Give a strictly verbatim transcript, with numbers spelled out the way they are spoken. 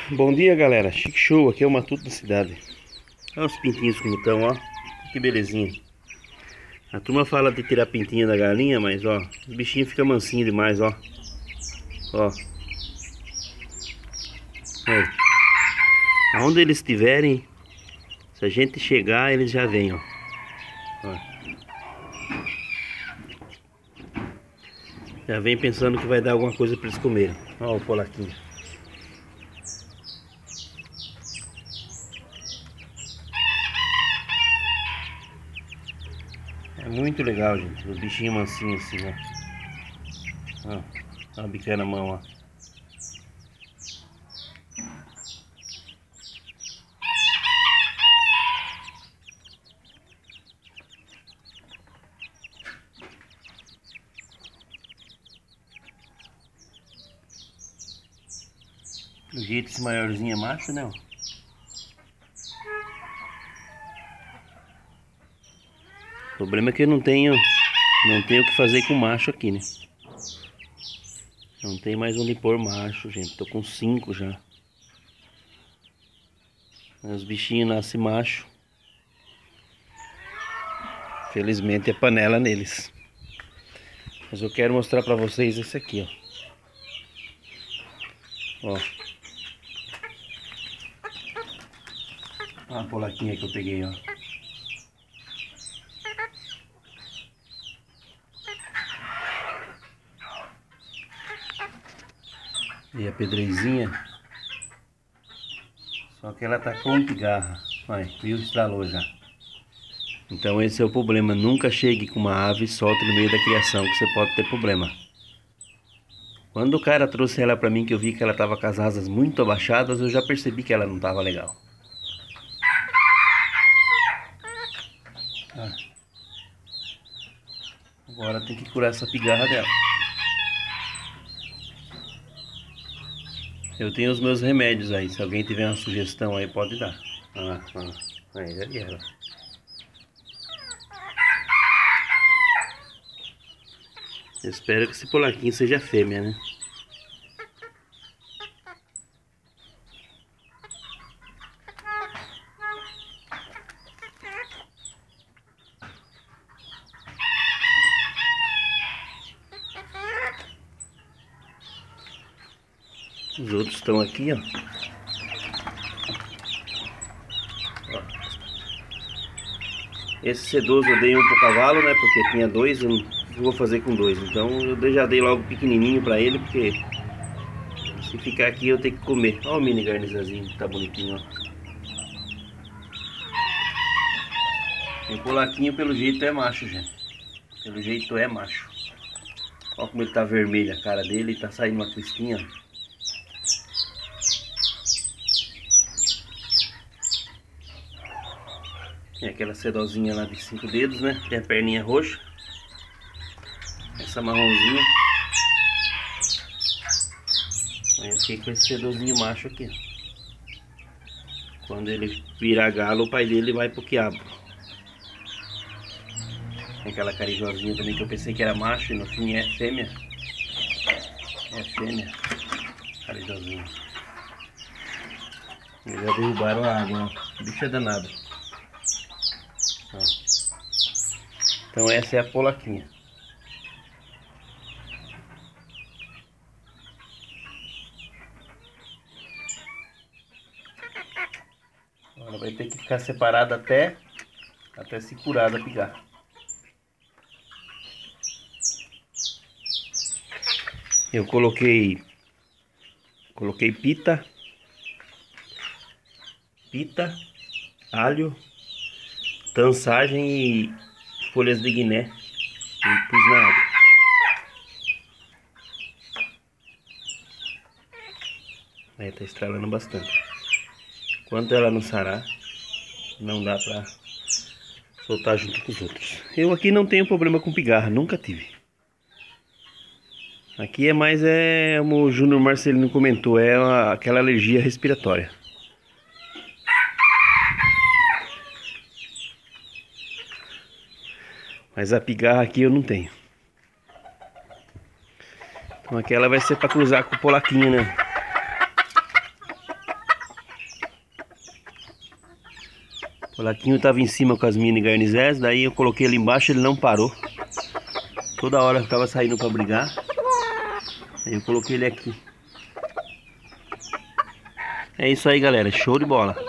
Bom dia, galera. Chique show, aqui é o Matuto da cidade. Olha os pintinhos como estão, ó. Que belezinha. A turma fala de tirar pintinha da galinha, mas ó, os bichinhos ficam mansinhos demais, ó. Ó. Aí. Aonde eles estiverem, se a gente chegar, eles já vêm, ó. Ó. Já vem pensando que vai dar alguma coisa para eles comerem. Ó o polaquinho. É muito legal, gente. Os bichinhos mansinhos assim, ó. Ó, ó a bica na mão, ó. Do jeito esse maiorzinho é macho, né? Ó. O problema é que eu não tenho Não tenho o que fazer com macho aqui, né? Não tem mais onde pôr macho, gente. Tô com cinco já. Os bichinhos nascem macho. Felizmente é panela neles. Mas eu quero mostrar pra vocês esse aqui, ó. Ó. Olha a polaquinha que eu peguei, ó. E a pedrezinha. Só que ela tá com pigarra. Vai, viu? Estralou já. Então esse é o problema. Nunca chegue com uma ave e solte no meio da criação, que você pode ter problema. Quando o cara trouxe ela pra mim, que eu vi que ela tava com as asas muito abaixadas, eu já percebi que ela não tava legal. Ah. Agora tem que curar essa pigarra dela. Eu tenho os meus remédios aí. Se alguém tiver uma sugestão aí, pode dar. Ah, ah. Aí, ali ela. Eu espero que esse polaquinho seja fêmea, né? Os outros estão aqui, ó. Ó. Esse sedoso eu dei um pro cavalo, né? Porque tinha dois, eu não vou fazer com dois. Então eu já dei logo pequenininho pra ele, porque se ficar aqui eu tenho que comer. Olha o mini garnizazinho, tá bonitinho, ó. O polaquinho pelo jeito é macho, gente. Pelo jeito é macho. Olha como ele tá vermelho a cara dele, tá saindo uma cristinha, ó. Tem aquela sedozinha lá de cinco dedos, né? Tem a perninha roxa. Essa marronzinha. Aí eu fiquei com esse sedozinho macho aqui. Quando ele virar galo, o pai dele vai pro quiabo. Tem aquela carijosinha também que eu pensei que era macho e no fim é fêmea. É fêmea. Carijosinha. Eles já derrubaram a água, ó. O bicho é danado. Então essa é a polaquinha. Ela vai ter que ficar separada até até se curar da pigarra. Eu coloquei coloquei pita, pita, alho, tansagem e folhas de guiné e pus na água. Aí tá estralando bastante. Enquanto ela não sarar, não dá pra soltar junto com os outros. Eu aqui não tenho problema com pigarra, nunca tive. Aqui é mais, é, como o Júnior Marcelino comentou, é uma, aquela alergia respiratória. Mas a pigarra aqui eu não tenho. Então aquela vai ser para cruzar com o polaquinho, né? O Laquinho tava em cima com as mini garnizés, daí eu coloquei ele embaixo, ele não parou. Toda hora eu tava saindo pra brigar. Aí eu coloquei ele aqui. É isso aí, galera, show de bola.